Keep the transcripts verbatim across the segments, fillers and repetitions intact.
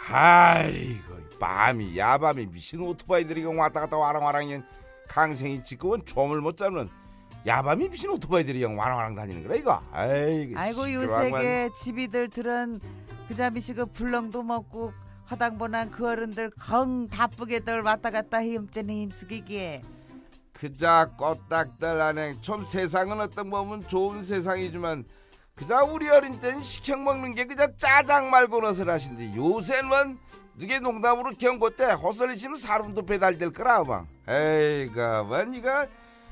아이고 밤이 야밤이 미친 오토바이들이 왔다 갔다 와랑와랑 강생이 지꺼운 좀을 못 잡는 야밤이 미친 오토바이들이 와랑와랑 다니는 거라 이거. 아이고, 아이고 요새게 집이들 들은 그자 미시고 불렁도 먹고 화당보난 그 어른들 건 바쁘게들 왔다 갔다 힘쓰는 힘쓰기기에 그자 꼬딱들 안에 좀 세상은 어떤 보면 좋은 세상이지만 그자 우리 어린 때는 시켜 먹는 게 그자 짜장 말고 너슬 하신데 요새는 누게 농담으로 경고 때 헛소리치면 사람도 배달될 거라 막. 에이가 원 이거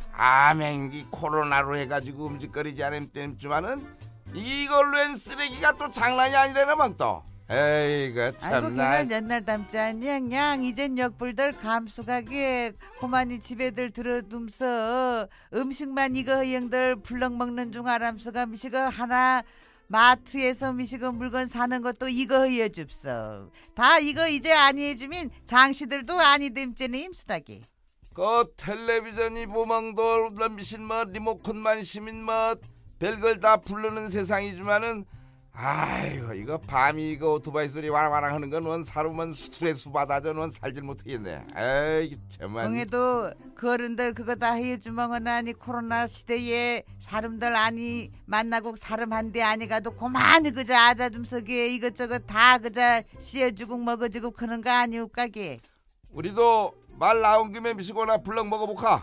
아맹기 코로나로 해가지고 움직거리지 않은 때쯤만은 이걸로 한 쓰레기가 또 장난이 아니라나 막 또. 에이가 참나. 아이고 그냥 옛날 닮지 않냐. 냥 이젠 역불들 감수가게 고만이 집에들 들어둠서 음식만 이거 형들 불렁 먹는 중 아람수가 미시가 하나 마트에서 미시고 물건 사는 것도 이거 해줍소. 다 이거 이제 아니 해주면 장시들도 아니 됨째는 임수다기. 그 텔레비전이 보망돌 미신 뭐 리모컨만 시민 뭐 별걸 다 부르는 세상이지만은 아이고 이거 밤이 이거 오토바이 소리 와랑와랑 하는 건 원 사람은 스트레스 받아져 원 살질 못하겠네. 에이 정말. 응애도 그 어른들 그거 다 해주멍은 아니 코로나 시대에 사람들 아니 만나고 사람 한대 아니 가도 고만히 그저 아자줌석에 이것저것 다 그저 씌워주고 먹어주고 그런 거 아니올까게. 우리도 말 나온 김에 미시거나 불렁 먹어볼까?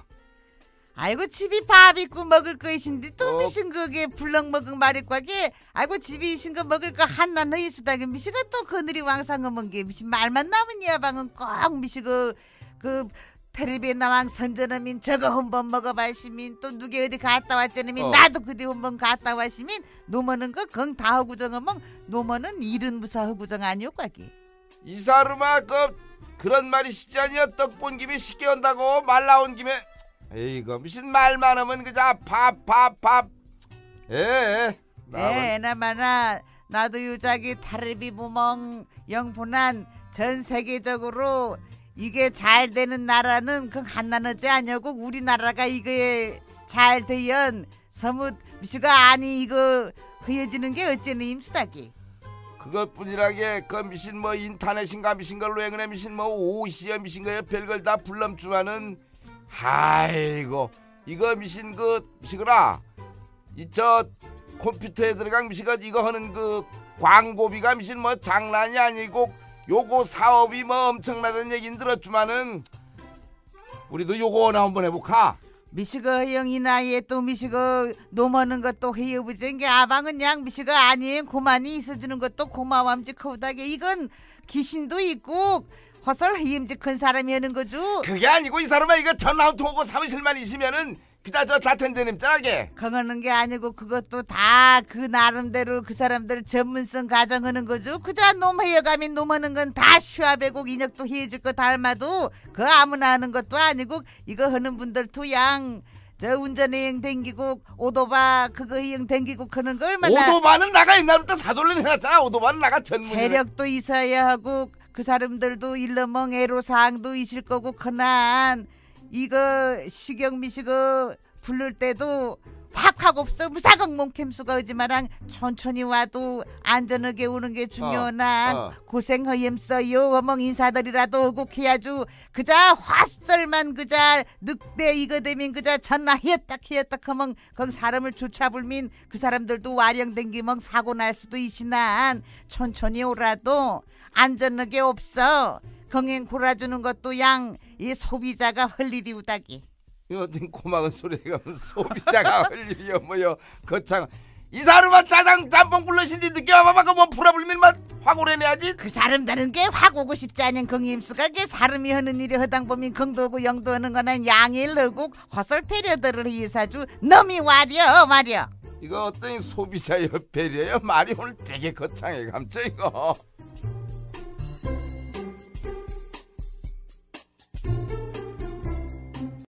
아이고 집이 밥 있고 먹을 거 있신데 또 어. 미신 그게 불렁 먹은 말일과게. 아이고 집이 이신 거 먹을 거 한난 허이수다게 미시가 또 그늘이 왕상어먼 게 미신 말만 남은 야방은 꼭 미시고 그 텔레비에 나왕 선전하민 저거 한번 먹어봐시민 또 누게 어디 갔다 왔잖아민 어. 나도 그디 한번 갔다 왔시민 노머는 거 건 다 허구정하면 노머는 일은 무사 허구정 아니오까기. 이 사람아 그 그런 말이 시지 아니야. 떡 본 김에 쉽게 온다고 말 나온 김에 에이거 무슨 말만 하면 그자 밥 밥 밥. 에 에 나마나 나도 요자기 타르비 부멍 영분한 전 세계적으로 이게 잘 되는 나라는 그 한나너지 아니고 우리나라가 이거에 잘 되연 서뭇 미슈가 아니 이거 흐여지는 게 어째는 임수다기. 그것뿐이라게 그 미신 뭐 인터넷인가 미신 걸로 행은해 미신 뭐 오시어 미신 거에 별걸 다 불럼주마는 아이고 이거 미신 그 미시거라 이 저 컴퓨터에 들어간 미시가 이거 하는 그 광고비가 미신 뭐 장난이 아니고 요거 사업이 뭐 엄청나다는 얘긴 들었지만은 우리도 요거나 한번 해볼까? 미시거 형이 나이에 또 미시거 노머는 것도 해여부쟁 게 아방은 양 미시거 아니엔 고만이 있어주는 것도 고마움직하다게. 이건 귀신도 있고 허설 헤임직한 사람이 하는 거죠. 그게 아니고 이 사람아 이거 전화한 통하고 사무실만 있으면은 그다 저 다텐데님 짠하게 그거는 게 아니고 그것도 다 그 나름대로 그 사람들 전문성 가정하는 거죠. 그자 놈 헤어가면 놈하는 건 다 쉬화배고 인혁도 해줄 거 닮아도 그 아무나 하는 것도 아니고 이거 하는 분들도 양 저 운전여행 댕기고 오도바 그거 여행 댕기고 그런 거 얼마나. 오도바는 나가 옛날부터 사돌려 해놨잖아. 오도바는 나가 전문 체력도 있어야 하고 그 사람들도 일러멍 애로사항도 있을 거고 그난 이거 식경미식어 부를 때도 확확 없어. 무사각 몽캠수가 오지마랑 천천히 와도 안전하게 오는 게 중요하나 어, 어. 고생허염써요. 어멍 인사들이라도 오고 해야죠. 그자 화설만 그자 늑대 이거 되면 그자 전나 히었딱 히었딱 하면 거기 사람을 쫓아불면 그 사람들도 와령댕기멍 사고 날 수도 있으나 천천히 오라도 안전하게 없어. 경행 골아주는 것도 양 이 소비자가 할 일이 우다기. 이 어떤 고마운 소리가 소비자가 할 일이요 뭐요. 거창 이 사람아 짜장 짬뽕 불러신디 늦게 와봐봐. 뭐 풀어불면 막 확 오래내야지. 그 사람들은 게 확 오고 싶지 않은 경임수가 게 사람이 하는 일이 허당 보면 경도하고 영도하는 거는 양일 하고 허설패려들을 이사주 놈이 와려 말이야. 이거 어떤 소비자여 배려요. 말이 오늘 되게 거창해 감정 이거.